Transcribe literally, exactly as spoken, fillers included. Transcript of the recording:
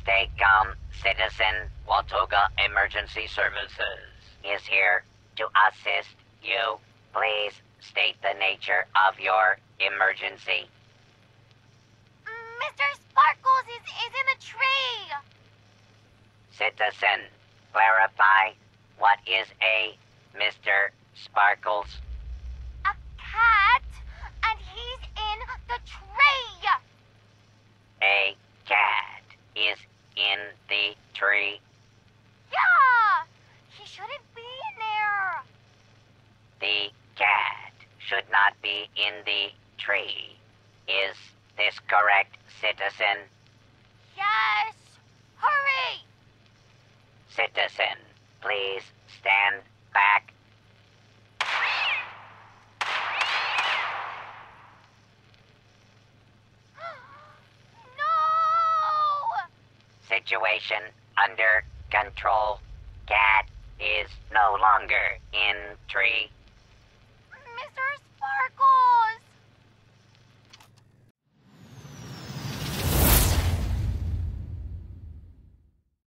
Stay calm, citizen. Witoga Emergency Services is here to assist you. Please state the nature of your emergency. Mister Sparkles is, is in a tree. Citizen, clarify, what is a Mister Sparkles? A cat, and he's in the tree. A cat is in the tree. Yeah, he shouldn't be in there. The cat should not be in the tree. Is this correct, citizen? Yes. Hurry. Citizen, please stand back. No. Situation under control. Cat is no longer in tree.